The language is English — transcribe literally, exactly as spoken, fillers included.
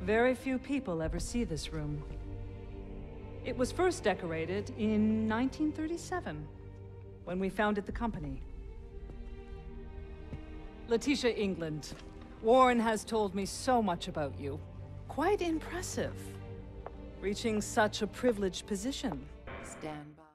Very few people ever see this room. It was first decorated in nineteen thirty-seven, when we founded the company. Laetitia, England. Warren has told me so much about you. Quite impressive. Reaching such a privileged position. Stand by.